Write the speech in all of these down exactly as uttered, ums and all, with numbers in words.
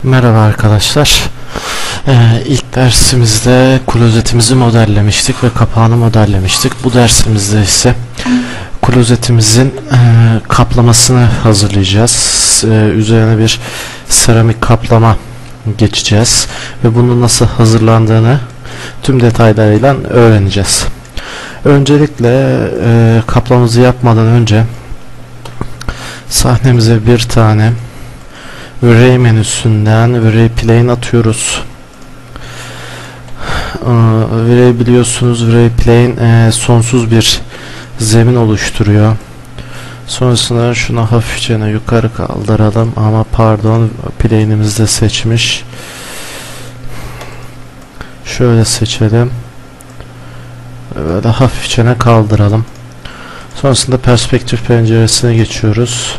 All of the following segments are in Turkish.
Merhaba arkadaşlar. Ee, ilk dersimizde klozetimizi modellemiştik ve kapağını modellemiştik. Bu dersimizde ise klozetimizin e, kaplamasını hazırlayacağız. Ee, üzerine bir seramik kaplama geçeceğiz ve bunun nasıl hazırlandığını tüm detaylarıyla öğreneceğiz. Öncelikle e, kaplamamızı yapmadan önce sahnemize bir tane Array menüsünden Array Plane atıyoruz. Array biliyorsunuz, Array Plane e, sonsuz bir zemin oluşturuyor. Sonrasında şunu hafifçe yukarı kaldıralım, ama pardon, plane'imizi de seçmiş. Şöyle seçelim. Böyle hafifçe kaldıralım. Sonrasında perspektif penceresine geçiyoruz.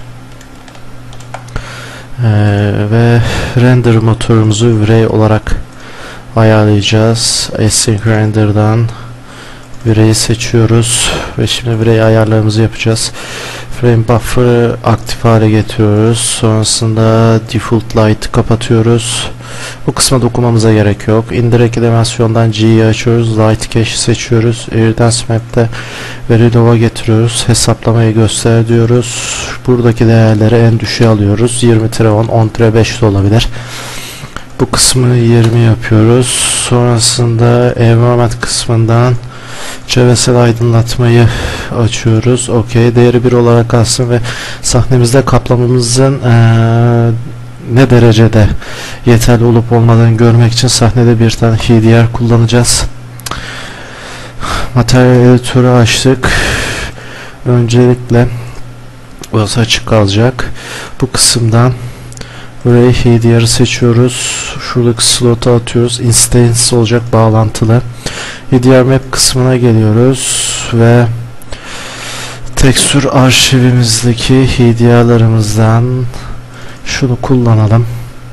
Ee, ve render motorumuzu Array olarak ayarlayacağız. Async render'dan Array'i seçiyoruz ve şimdi Array ayarlarımızı yapacağız. Frame buffer'ı aktif hale getiriyoruz. Sonrasında default light'ı kapatıyoruz. Bu kısma dokunmamıza gerek yok. Indirect animasyondan G'yi açıyoruz. Light cache seçiyoruz. Iridance map'te veri low'a getiriyoruz. Hesaplamayı göster diyoruz. Buradaki değerleri en düşüğe alıyoruz. yirmi on, on beş de olabilir. Bu kısmı yirmi yapıyoruz. Sonrasında environment kısmından çevresel aydınlatmayı açıyoruz. OK. Değeri bir olarak kalsın ve sahnemizde kaplamamızın ee, ne derecede yeterli olup olmadığını görmek için sahnede bir tane H D R kullanacağız. Materyal editörü açtık. Öncelikle burası açık kalacak. Bu kısımdan burayı H D R'ı seçiyoruz. Şuradaki slota atıyoruz. Instance olacak, bağlantılı. H D R map kısmına geliyoruz ve tekstür arşivimizdeki H D R'larımızdan şunu kullanalım.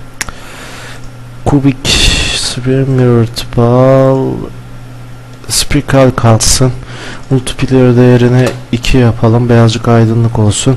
Kubik mirrored ball spiral kalsın. Multiplier değerini iki yapalım. Birazcık aydınlık olsun.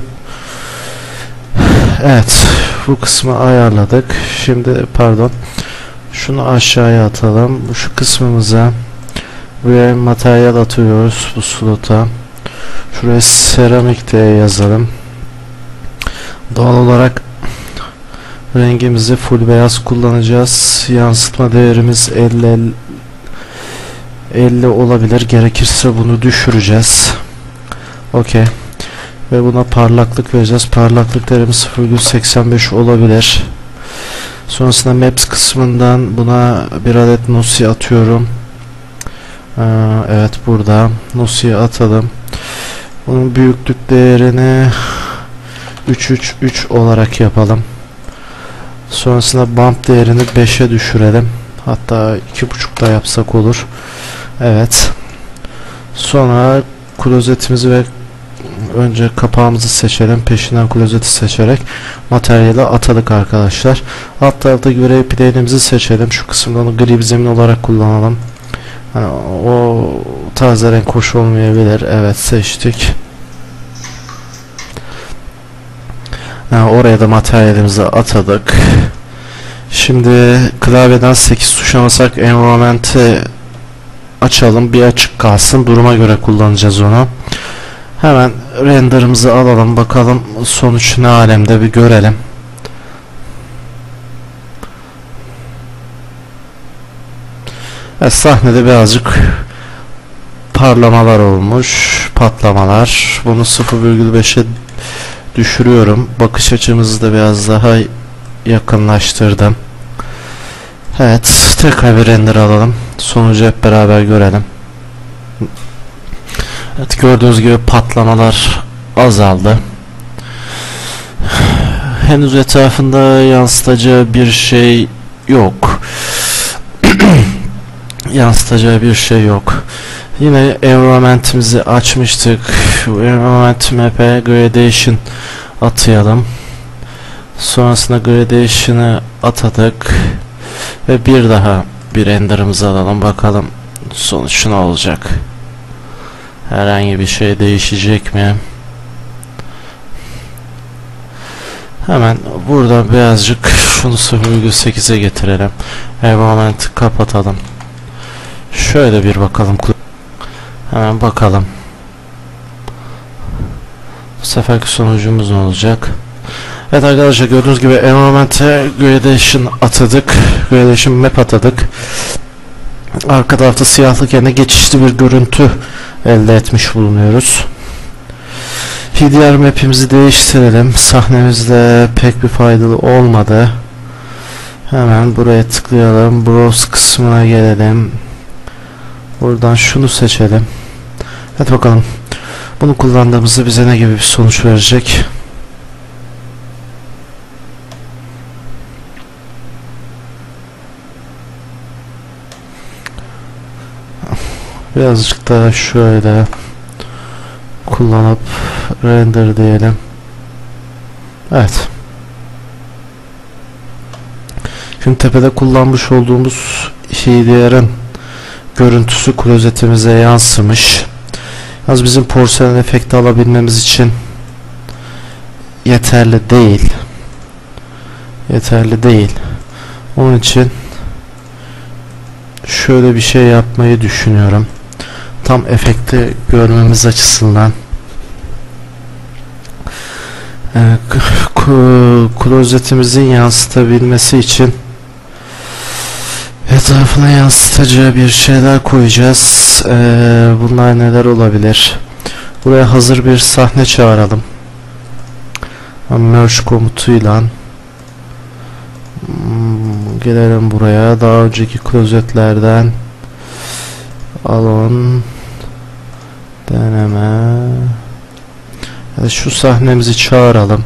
Evet, bu kısmı ayarladık. Şimdi pardon, şunu aşağıya atalım. Şu kısmımıza buraya materyal atıyoruz, bu slota. Şuraya seramik diye yazalım. Doğal olarak rengimizi full beyaz kullanacağız. Yansıtma değerimiz elli elli olabilir. Gerekirse bunu düşüreceğiz. OK. Ve buna parlaklık vereceğiz. Parlaklık değerimiz sıfır virgül seksen beş olabilir. Sonrasında Maps kısmından buna bir adet Nosi atıyorum. Ee, evet, burada Nosi'yi atalım. Bunun büyüklük değerini üç üç üç olarak yapalım. Sonrasında bump değerini beşe düşürelim. Hatta iki buçuk da yapsak olur. Evet. Sonra klozetimizi ve önce kapağımızı seçelim. Peşinden klozeti seçerek materyali atadık arkadaşlar. Alt taraftaki Array plane'imizi seçelim. Şu kısımda onu gri bir zemin olarak kullanalım. Yani o tarzda renk hoş olmayabilir. Evet, seçtik. Yani oraya da materyalimizi atadık. Şimdi klavyeden sekiz tuşa basarak environment'i açalım. Bir açık kalsın. Duruma göre kullanacağız onu. Hemen render'ımızı alalım. Bakalım sonuç ne alemde, bir görelim. Evet, sahnede birazcık parlamalar olmuş. Patlamalar. Bunu sıfır virgül beşe düşürüyorum. Bakış açımızı da biraz daha yakınlaştırdım. Evet, tekrar bir render alalım. Sonucu hep beraber görelim. Evet, gördüğünüz gibi patlamalar azaldı. Henüz etrafında yansıtacağı bir şey yok. yansıtacağı bir şey yok. Yine environment'imizi açmıştık. Environment map'e gradation atayalım. Sonrasında gradation'ı atadık ve bir daha bir render'ımızı alalım. Bakalım sonuç ne olacak. Herhangi bir şey değişecek mi? Hemen burada birazcık şunu sıfır virgül sekize getirelim. Environment'ı kapatalım. Şöyle bir bakalım. Hemen bakalım. Bu seferki sonucumuz ne olacak? Evet arkadaşlar, gördüğünüz gibi environment'e gradation atadık. Gradation map atadık. Arka tarafta siyahlık yerine geçişli bir görüntü elde etmiş bulunuyoruz. H D R map'imizi değiştirelim. Sahnemizde pek bir faydalı olmadı. Hemen buraya tıklayalım. Browse kısmına gelelim. Buradan şunu seçelim. Hadi bakalım. Bunu kullandığımızda bize ne gibi bir sonuç verecek? Birazcık daha şöyle kullanıp render diyelim. Evet. Şimdi tepede kullanmış olduğumuz H D R'ın görüntüsü klozetimize yansımış. Az bizim porselen efekti alabilmemiz için yeterli değil. Yeterli değil. Onun için şöyle bir şey yapmayı düşünüyorum. Tam efekti görmemiz açısından. Ee, klozetimizin yansıtabilmesi için etrafına yansıtacağı bir şeyler koyacağız. Ee, bunlar neler olabilir? Buraya hazır bir sahne çağıralım. Merge komutuyla hmm, gelelim buraya. Daha önceki klozetlerden alon deneme. Yani şu sahnemizi çağıralım.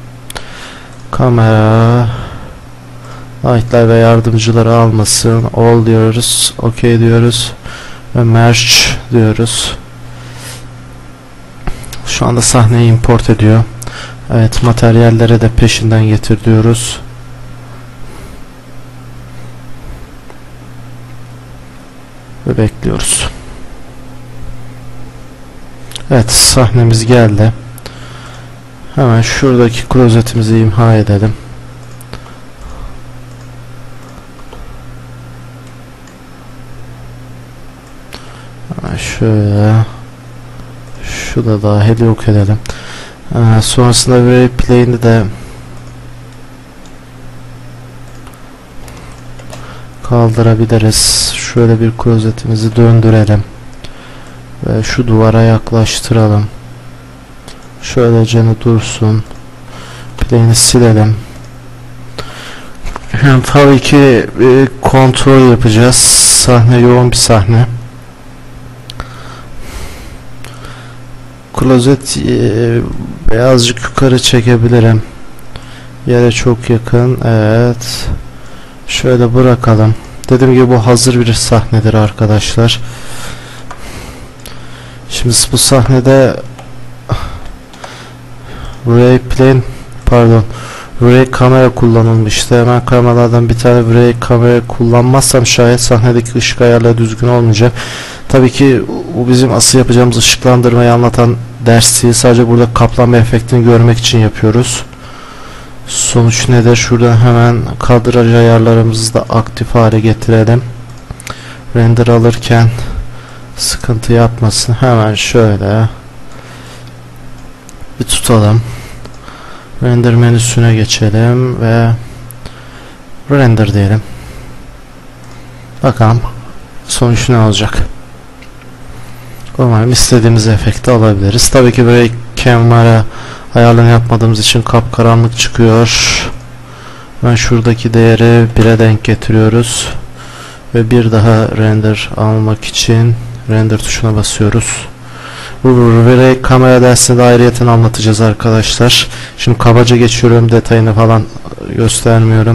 Kamera light'lar ve yardımcıları almasın. All diyoruz. OK diyoruz. Ve merge diyoruz. Şu anda sahneyi import ediyor. Evet, materyallere de peşinden getir diyoruz. Ve bekliyoruz. Evet, sahnemiz geldi. Hemen şuradaki klozetimizi imha edelim. Hemen şöyle şu da dahil yok edelim. Ee, sonrasında Array Plane'i de kaldırabiliriz. Şöyle bir klozetimizi döndürelim ve şu duvara yaklaştıralım. Şöylece dursun. Plane'i silelim. Yani tabii ki bir kontrol yapacağız. Sahne yoğun bir sahne. Klozet e, birazcık yukarı çekebilirim. Yere çok yakın. Evet. Şöyle bırakalım. Dediğim gibi bu hazır bir sahnedir arkadaşlar. Şimdi bu sahnede Ray plane pardon Ray kamera kullanılmıştı. Hemen kameralardan bir tane Ray kamera kullanmazsam şayet sahnedeki ışık ayarları düzgün olmayacak. Tabii ki bu bizim asıl yapacağımız ışıklandırmayı anlatan ders değil. Sadece burada kaplanma efektini görmek için yapıyoruz. Sonuç nedir? Şuradan hemen kadraj ayarlarımızı da aktif hale getirelim. Render alırken sıkıntı yapmasın. Hemen şöyle bir tutalım. Render menüsüne geçelim ve render diyelim. Bakalım sonuç ne olacak. Umarım istediğimiz efekti alabiliriz. Tabii ki böyle kamera ayarlarını yapmadığımız için kapkaranlık çıkıyor. Ben şuradaki değeri bire denk getiriyoruz ve bir daha render almak için render tuşuna basıyoruz. Bu Ray kamera dersinde ayrıyeten anlatacağız arkadaşlar. Şimdi kabaca geçiyorum, detayını falan göstermiyorum.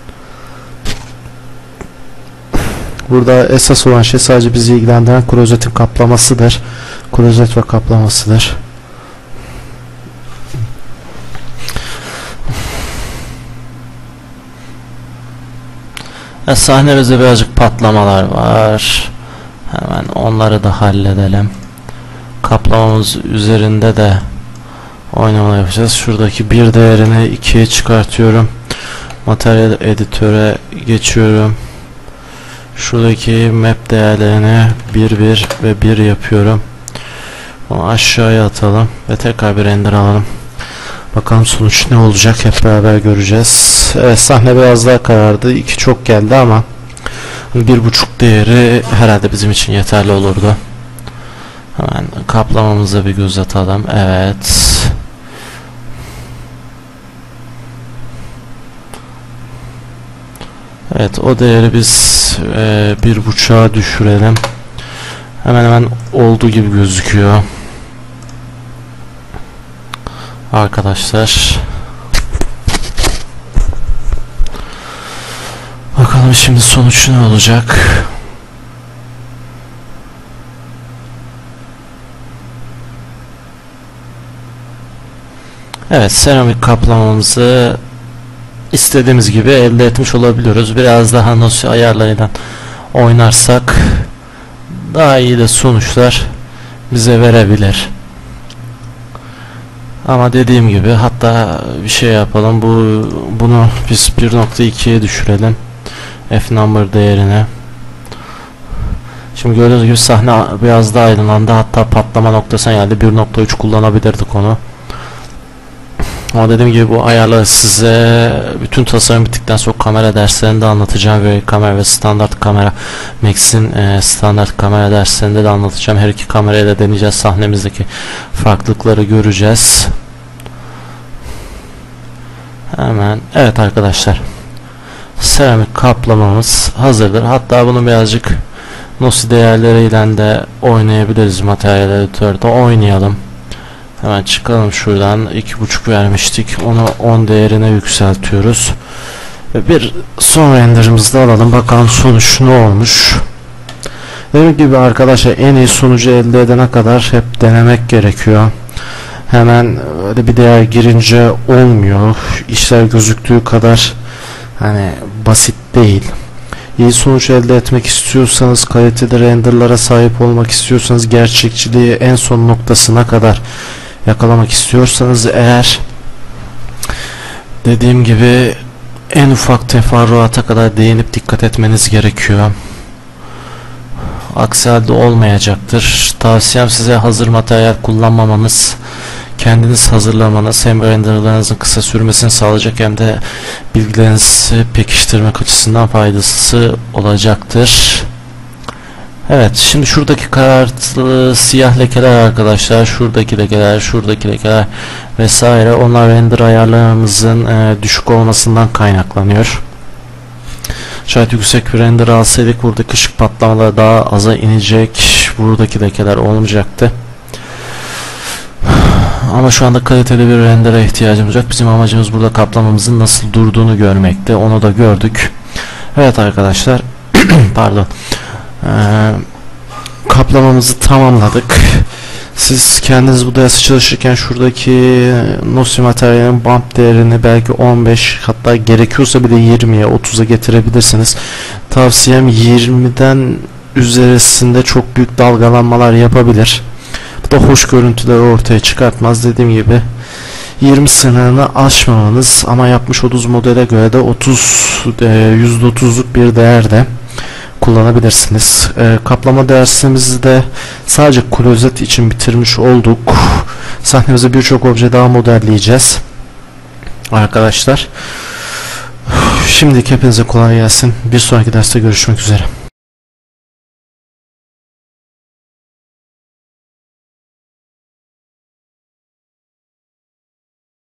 Burada esas olan şey sadece bizi ilgilendiren klozetin kaplamasıdır. Klozet ve kaplamasıdır. E, sahnemizde birazcık patlamalar var. Hemen onları da halledelim. Kaplamamız üzerinde de oynama yapacağız. Şuradaki bir değerini ikiye çıkartıyorum. Materyal editöre geçiyorum. Şuradaki map değerlerini bir bir ve bir yapıyorum. Onu aşağıya atalım ve tekrar bir render alalım. Bakalım sonuç ne olacak, hep beraber göreceğiz. Evet, sahne biraz daha karardı. iki çok geldi ama bir buçuk değeri herhalde bizim için yeterli olurdu. Hemen kaplamamıza bir göz atalım. Evet. Evet, o değeri biz e, bir buçuğa düşürelim. Hemen hemen olduğu gibi gözüküyor. Arkadaşlar. Bakalım şimdi sonuç ne olacak? Evet, seramik kaplamamızı istediğimiz gibi elde etmiş olabiliyoruz. Biraz daha nasıl ayarlarıyla oynarsak daha iyi de sonuçlar bize verebilir. Ama dediğim gibi, hatta bir şey yapalım, bu bunu biz bir nokta ikiye düşürelim F number değerine. Şimdi gördüğünüz gibi sahne biraz daha aydınlandı, hatta patlama noktasına geldi. bir nokta üç kullanabilirdik onu. Ama dediğim gibi bu ayarları size bütün tasarım bittikten sonra kamera derslerinde anlatacağım ve kamera ve standart kamera Max'in e, standart kamera derslerinde de anlatacağım. Her iki kamerayı da deneyeceğiz, sahnemizdeki farklılıkları göreceğiz. Hemen evet arkadaşlar, seramik kaplamamız hazırdır. Hatta bunu birazcık nosi değerleriyle de oynayabiliriz. Materyal editörde oynayalım. Hemen çıkalım şuradan. iki buçuk vermiştik, onu on değerine yükseltiyoruz ve bir son renderimizi de alalım, bakalım sonuç ne olmuş. Dediğim gibi arkadaşlar, en iyi sonucu elde edene kadar hep denemek gerekiyor. Hemen öyle bir değer girince olmuyor. İşler gözüktüğü kadar hani basit değil. İyi sonuç elde etmek istiyorsanız, kaliteli renderlara sahip olmak istiyorsanız, gerçekçiliği en son noktasına kadar yakalamak istiyorsanız eğer, dediğim gibi en ufak teferruata kadar değinip dikkat etmeniz gerekiyor. Aksi halde olmayacaktır. Tavsiyem size hazır materyal kullanmamanız, kendiniz hazırlamanız, hem renderlarınızın kısa sürmesini sağlayacak hem de bilgilerinizi pekiştirmek açısından faydası olacaktır. Evet, şimdi şuradaki karartılı siyah lekeler arkadaşlar, şuradaki lekeler, şuradaki lekeler vesaire, onlar render ayarlarımızın e, düşük olmasından kaynaklanıyor. Şayet yüksek bir render alsaydık buradaki ışık patlamaları daha aza inecek, buradaki lekeler olmayacaktı. Ama şu anda kaliteli bir rendere ihtiyacımız yok. Bizim amacımız burada kaplamamızın nasıl durduğunu görmekte. Onu da gördük. Evet arkadaşlar, pardon. Ee, kaplamamızı tamamladık. Siz kendiniz bu dersi çalışırken şuradaki nosi materyalin bump değerini belki on beş, hatta gerekiyorsa bile yirmiye otuza getirebilirsiniz. Tavsiyem yirmiden üzerisinde çok büyük dalgalanmalar yapabilir. Bu da hoş görüntüleri ortaya çıkartmaz. Dediğim gibi yirmi sınırını aşmamanız, ama yapmış olduğunuz modele göre de otuz, yüzde otuzluk bir değerde kullanabilirsiniz. E, kaplama dersimizi de sadece klozet için bitirmiş olduk. Sahnemizde birçok obje daha modelleyeceğiz arkadaşlar. Şimdilik hepinize kolay gelsin. Bir sonraki derste görüşmek üzere.